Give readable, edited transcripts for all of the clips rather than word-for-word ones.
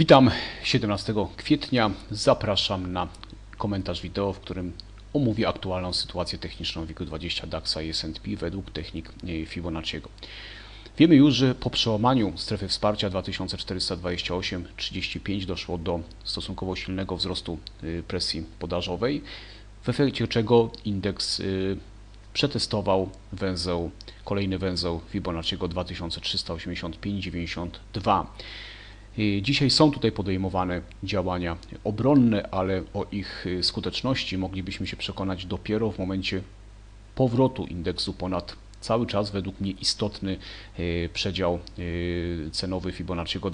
Witam 17 kwietnia. Zapraszam na komentarz wideo, w którym omówię aktualną sytuację techniczną WIG20 DAX i S&P według technik Fibonacciego. Wiemy już, że po przełamaniu strefy wsparcia 2428,35 doszło do stosunkowo silnego wzrostu presji podażowej, w efekcie czego indeks przetestował kolejny węzeł Fibonacciego 2385,92. Dzisiaj są tutaj podejmowane działania obronne, ale o ich skuteczności moglibyśmy się przekonać dopiero w momencie powrotu indeksu ponad cały czas według mnie istotny przedział cenowy Fibonacciego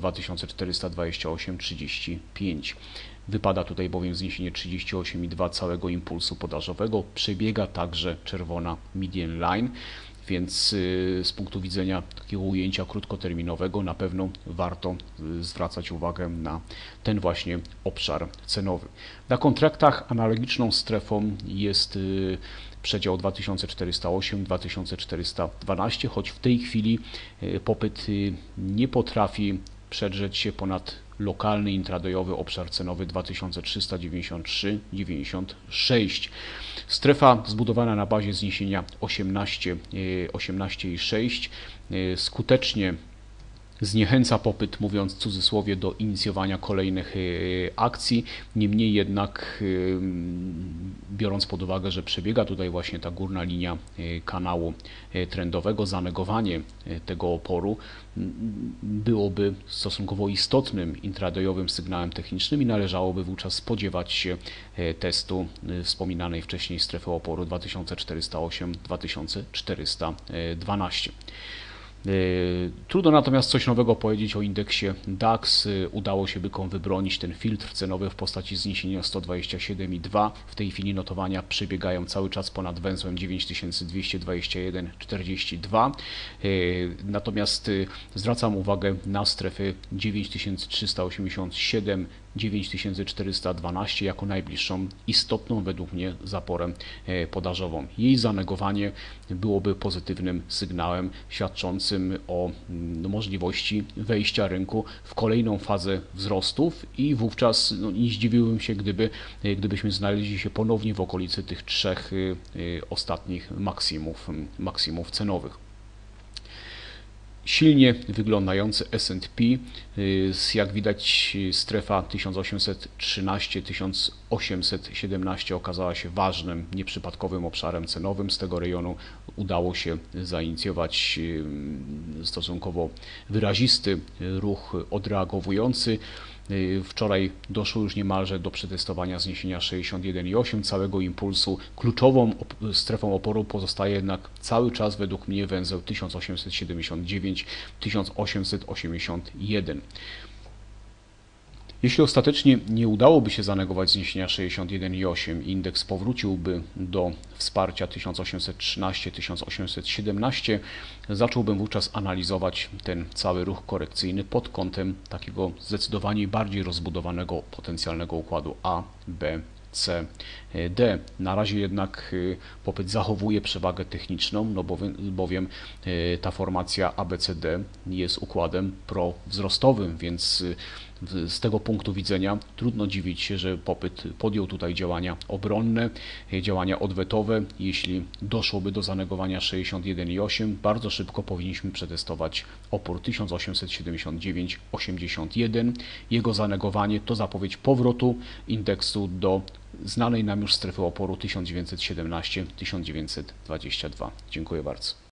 2428,35. Wypada tutaj bowiem zniesienie 38,2 całego impulsu podażowego. Przebiega także czerwona median line. Więc z punktu widzenia takiego ujęcia krótkoterminowego na pewno warto zwracać uwagę na ten właśnie obszar cenowy. Na kontraktach analogiczną strefą jest przedział 2408-2412, choć w tej chwili popyt nie potrafi przedrzeć się ponad lokalny intradayowy obszar cenowy 2393,96. Strefa zbudowana na bazie zniesienia 18,6 skutecznie zniechęca popyt, mówiąc w cudzysłowie, do inicjowania kolejnych akcji. Niemniej jednak, biorąc pod uwagę, że przebiega tutaj właśnie ta górna linia kanału trendowego, zanegowanie tego oporu byłoby stosunkowo istotnym intradayowym sygnałem technicznym i należałoby wówczas spodziewać się testu wspominanej wcześniej strefy oporu 2408-2412. Trudno natomiast coś nowego powiedzieć o indeksie DAX. Udało się bykom wybronić ten filtr cenowy w postaci zniesienia 127,2. W tej chwili notowania przebiegają cały czas ponad węzłem 9221,42. Natomiast zwracam uwagę na strefy 9387, 9412 jako najbliższą istotną według mnie zaporę podażową. Jej zanegowanie byłoby pozytywnym sygnałem świadczącym o możliwości wejścia rynku w kolejną fazę wzrostów i wówczas nie zdziwiłbym się, gdybyśmy znaleźli się ponownie w okolicy tych trzech ostatnich maksimów cenowych. Silnie wyglądający S&P, jak widać strefa 1813-1817 okazała się ważnym, nieprzypadkowym obszarem cenowym. Z tego rejonu udało się zainicjować stosunkowo wyrazisty ruch odreagowujący. Wczoraj doszło już niemalże do przetestowania zniesienia 61,8 całego impulsu. Kluczową strefą oporu pozostaje jednak cały czas według mnie węzeł 1879-1881. Jeśli ostatecznie nie udałoby się zanegować zniesienia 61,8, indeks powróciłby do wsparcia 1813-1817, zacząłbym wówczas analizować ten cały ruch korekcyjny pod kątem takiego zdecydowanie bardziej rozbudowanego potencjalnego układu A, B, C, D. Na razie jednak popyt zachowuje przewagę techniczną, no bowiem ta formacja ABCD jest układem prowzrostowym, więc z tego punktu widzenia trudno dziwić się, że popyt podjął tutaj działania obronne, działania odwetowe. Jeśli doszłoby do zanegowania 61,8, bardzo szybko powinniśmy przetestować opór 1879,81. Jego zanegowanie to zapowiedź powrotu indeksu do znanej nam już strefy oporu 1917-1922. Dziękuję bardzo.